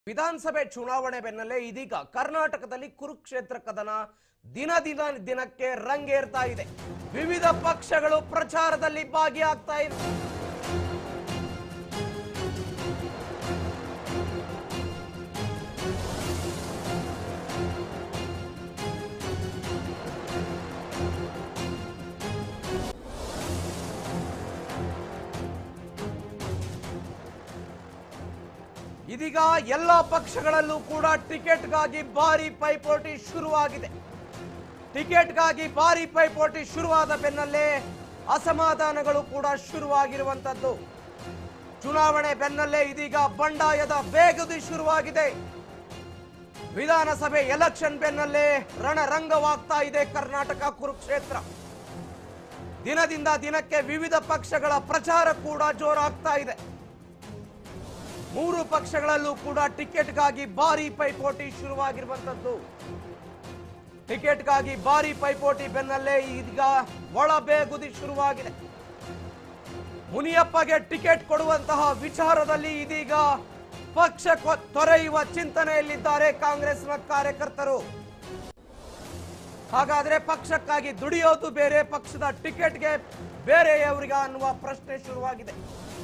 ವಿಧಾನಸಭೆ ಚುನಾವಣೆ ಬೆನ್ನಲ್ಲೇ ಇದೀಗ ಕರ್ನಾಟಕದಲ್ಲಿ ಕುರುಕ್ಷೇತ್ರ ಕದನ ದಿನಕ್ಕೆ ರಂಗೇರ್ತಾ ಇದೆ. ವಿವಿಧ ಪಕ್ಷಗಳು ಪ್ರಚಾರದಲ್ಲಿ ಭಾಗಿಯಾಗ್ತಾ ಇವೆ. ಇದೀಗ ಎಲ್ಲ ಪಕ್ಷಗಳಲ್ಲೂ ಕೂಡ ಟಿಕೆಟ್ಗಾಗಿ ಭಾರಿ ಪೈಪೋಟಿ ಶುರುವಾಗಿದೆ. ಟಿಕೆಟ್ಗಾಗಿ ಭಾರಿ ಪೈಪೋಟಿ ಶುರುವಾದ ಬೆನ್ನಲ್ಲೇ ಅಸಮಾಧಾನಗಳು ಕೂಡ ಶುರುವಾಗಿರುವಂತದ್ದು. ಚುನಾವಣೆ ಬೆನ್ನಲ್ಲೇ ಇದೀಗ ಬಂಡಾಯದ ಬೇಗುದಿ ಶುರುವಾಗಿದೆ. ವಿಧಾನಸಭೆ ಎಲೆಕ್ಷನ್ ಬೆನ್ನಲ್ಲೇ ರಣರಂಗವಾಗ್ತಾ ಇದೆ ಕರ್ನಾಟಕ ಕುರುಕ್ಷೇತ್ರ. ದಿನದಿಂದ ದಿನಕ್ಕೆ ವಿವಿಧ ಪಕ್ಷಗಳ ಪ್ರಚಾರ ಕೂಡ ಜೋರಾಗ್ತಾ ಇದೆ. ಮೂರು ಪಕ್ಷಗಳಲ್ಲೂ ಕೂಡ ಟಿಕೆಟ್ಗಾಗಿ ಭಾರಿ ಪೈಪೋಟಿ ಶುರುವಾಗಿರುವಂತದ್ದು. ಟಿಕೆಟ್ಗಾಗಿ ಭಾರಿ ಪೈಪೋಟಿ ಬೆನ್ನಲ್ಲೇ ಈಗ ಒಳಬೇಗುದಿ ಶುರುವಾಗಿದೆ. ಮುನಿಯಪ್ಪಗೆ ಟಿಕೆಟ್ ಕೊಡುವಂತಹ ವಿಚಾರದಲ್ಲಿ ಇದೀಗ ಪಕ್ಷ ತೊರೆಯುವ ಚಿಂತನೆಯಲ್ಲಿದ್ದಾರೆ ಕಾಂಗ್ರೆಸ್ನ ಕಾರ್ಯಕರ್ತರು. ಹಾಗಾದ್ರೆ ಪಕ್ಷಕ್ಕಾಗಿ ದುಡಿಯೋದು ಬೇರೆ, ಪಕ್ಷದ ಟಿಕೆಟ್ಗೆ ಬೇರೆಯವರಿಗ ಅನ್ನುವ ಪ್ರಶ್ನೆ ಶುರುವಾಗಿದೆ.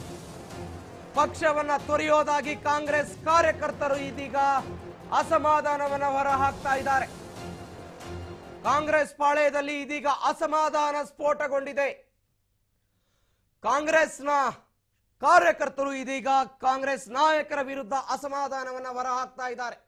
ಪಕ್ಷವನ್ನ ತೊರೆಯೋದಾಗಿ ಕಾಂಗ್ರೆಸ್ ಕಾರ್ಯಕರ್ತರು ಇದೀಗ ಅಸಮಾಧಾನವನ್ನ ಹೊರಹಾಕ್ತಾ ಇದ್ದಾರೆ. ಕಾಂಗ್ರೆಸ್ ಪಾಳೆಯದಲ್ಲಿ ಇದೀಗ ಅಸಮಾಧಾನ ಸ್ಫೋಟಗೊಂಡಿದೆ. ಕಾಂಗ್ರೆಸ್ನ ಕಾರ್ಯಕರ್ತರು ಇದೀಗ ಕಾಂಗ್ರೆಸ್ ನಾಯಕರ ವಿರುದ್ಧ ಅಸಮಾಧಾನವನ್ನ ಹೊರಹಾಕ್ತಾ ಇದ್ದಾರೆ.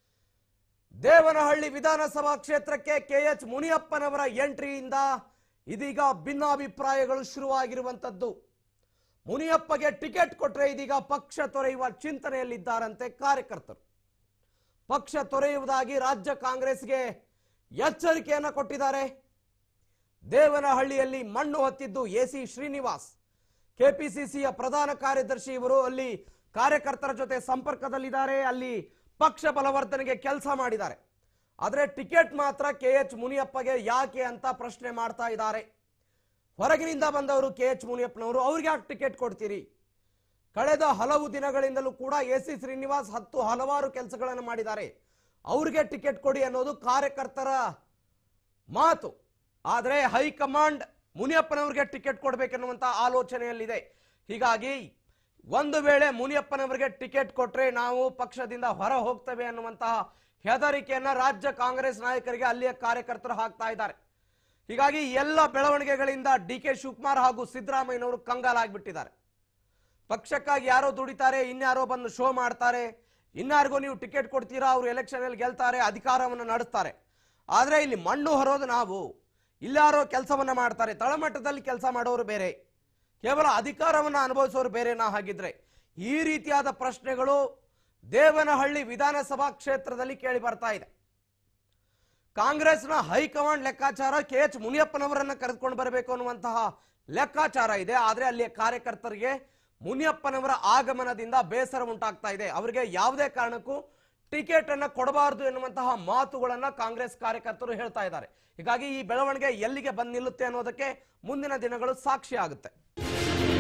ದೇವನಹಳ್ಳಿ ವಿಧಾನಸಭಾ ಕ್ಷೇತ್ರಕ್ಕೆ ಕೆಎಚ್ ಮುನಿಯಪ್ಪನವರ ಎಂಟ್ರಿಯಿಂದ ಇದೀಗ ಭಿನ್ನಾಭಿಪ್ರಾಯಗಳು ಶುರುವಾಗಿರುವಂತದ್ದು. ಮುನಿಯಪ್ಪಗೆ ಟಿಕೆಟ್ ಕೊಟ್ಟರೆ ಇದೀಗ ಪಕ್ಷ ತೊರೆಯುವ ಚಿಂತನೆಯಲ್ಲಿದ್ದಾರಂತೆ ಕಾರ್ಯಕರ್ತರು. ಪಕ್ಷ ತೊರೆಯುವುದಾಗಿ ರಾಜ್ಯ ಕಾಂಗ್ರೆಸ್ಗೆ ಎಚ್ಚರಿಕೆಯನ್ನು ಕೊಟ್ಟಿದ್ದಾರೆ. ದೇವನಹಳ್ಳಿಯಲ್ಲಿ ಮಣ್ಣು ಹೊತ್ತಿದ್ದು ಎಸಿ ಶ್ರೀನಿವಾಸ್, ಕೆಪಿಸಿಸಿಯ ಪ್ರಧಾನ ಕಾರ್ಯದರ್ಶಿ. ಇವರು ಅಲ್ಲಿ ಕಾರ್ಯಕರ್ತರ ಜೊತೆ ಸಂಪರ್ಕದಲ್ಲಿದ್ದಾರೆ, ಅಲ್ಲಿ ಪಕ್ಷ ಬಲವರ್ಧನೆಗೆ ಕೆಲಸ ಮಾಡಿದ್ದಾರೆ. ಆದರೆ ಟಿಕೆಟ್ ಮಾತ್ರ ಕೆಎಚ್ ಮುನಿಯಪ್ಪಗೆ ಯಾಕೆ ಅಂತ ಪ್ರಶ್ನೆ ಮಾಡ್ತಾ ಇದ್ದಾರೆ. ಹೊರಗಿನಿಂದ ಬಂದವರು ಕೆಎಚ್ ಮುನಿಯಪ್ಪನವರು, ಅವ್ರಿಗೆ ಯಾಕೆ ಟಿಕೆಟ್ ಕೊಡ್ತೀರಿ? ಕಳೆದ ಹಲವು ದಿನಗಳಿಂದಲೂ ಕೂಡ ಎಸಿ ಶ್ರೀನಿವಾಸ್ ಹಲವಾರು ಕೆಲಸಗಳನ್ನು ಮಾಡಿದ್ದಾರೆ, ಅವ್ರಿಗೆ ಟಿಕೆಟ್ ಕೊಡಿ ಅನ್ನೋದು ಕಾರ್ಯಕರ್ತರ ಮಾತು. ಆದರೆ ಹೈಕಮಾಂಡ್ ಮುನಿಯಪ್ಪನವರಿಗೆ ಟಿಕೆಟ್ ಕೊಡಬೇಕೆನ್ನುವಂತ ಆಲೋಚನೆಯಲ್ಲಿದೆ. ಹೀಗಾಗಿ ಒಂದು ವೇಳೆ ಮುನಿಯಪ್ಪನವರಿಗೆ ಟಿಕೆಟ್ ಕೊಟ್ರೆ ನಾವು ಪಕ್ಷದಿಂದ ಹೊರ ಹೋಗ್ತೇವೆ ಅನ್ನುವಂತಹ ಹೆದರಿಕೆಯನ್ನ ರಾಜ್ಯ ಕಾಂಗ್ರೆಸ್ ನಾಯಕರಿಗೆ ಅಲ್ಲಿಯ ಕಾರ್ಯಕರ್ತರು ಹಾಕ್ತಾ ಇದ್ದಾರೆ. ಹೀಗಾಗಿ ಎಲ್ಲ ಬೆಳವಣಿಗೆಗಳಿಂದ ಡಿಕೆ ಶಿವಕುಮಾರ್ ಹಾಗೂ ಸಿದ್ದರಾಮಯ್ಯನವರು ಕಂಗಾಲಾಗ್ಬಿಟ್ಟಿದ್ದಾರೆ. ಪಕ್ಷಕ್ಕಾಗಿ ಯಾರೋ ದುಡಿತಾರೆ, ಇನ್ಯಾರೋ ಬಂದು ಶೋ ಮಾಡ್ತಾರೆ, ಇನ್ಯಾರಿಗೂ ನೀವು ಟಿಕೆಟ್ ಕೊಡ್ತೀರಾ, ಅವರು ಎಲೆಕ್ಷನ್ ಅಲ್ಲಿ ಗೆಲ್ತಾರೆ, ಅಧಿಕಾರವನ್ನು ನಡೆಸ್ತಾರೆ. ಆದ್ರೆ ಇಲ್ಲಿ ಮಣ್ಣು ಹೊರೋದು ನಾವು, ಇಲ್ಲಾರೋ ಕೆಲಸವನ್ನ ಮಾಡ್ತಾರೆ. ತಳಮಟ್ಟದಲ್ಲಿ ಕೆಲಸ ಮಾಡೋರು ಬೇರೆ, ಕೇವಲ ಅಧಿಕಾರವನ್ನ ಅನುಭವಿಸೋರು ಬೇರೆನಾ? ಹಾಗಿದ್ರೆ ಈ ರೀತಿಯಾದ ಪ್ರಶ್ನೆಗಳು ದೇವನಹಳ್ಳಿ ವಿಧಾನಸಭಾ ಕ್ಷೇತ್ರದಲ್ಲಿ ಕೇಳಿ ಬರ್ತಾ ಇದೆ. ಕಾಂಗ್ರೆಸ್ನ ಹೈಕಮಾಂಡ್ ಲೆಕ್ಕಾಚಾರ ಕೆಎಚ್ ಮುನಿಯಪ್ಪನವರನ್ನ ಕರೆದುಕೊಂಡು ಬರಬೇಕು ಅನ್ನುವಂತಹ ಲೆಕ್ಕಾಚಾರ ಇದೆ. ಆದ್ರೆ ಅಲ್ಲಿಯ ಕಾರ್ಯಕರ್ತರಿಗೆ ಮುನಿಯಪ್ಪನವರ ಆಗಮನದಿಂದ ಬೇಸರ ಉಂಟಾಗ್ತಾ ಇದೆ. ಅವರಿಗೆ ಯಾವುದೇ ಕಾರಣಕ್ಕೂ ಟಿಕೆಟ್ ಅನ್ನ ಕೊಡಬಾರದು ಎನ್ನುವಂತಹ ಮಾತುಗಳನ್ನ ಕಾಂಗ್ರೆಸ್ ಕಾರ್ಯಕರ್ತರು ಹೇಳ್ತಾ ಇದ್ದಾರೆ. ಹೀಗಾಗಿ ಈ ಬೆಳವಣಿಗೆ ಎಲ್ಲಿಗೆ ಬಂದು ನಿಲ್ಲುತ್ತೆ ಅನ್ನೋದಕ್ಕೆ ಮುಂದಿನ ದಿನಗಳು ಸಾಕ್ಷಿ ಆಗುತ್ತೆ.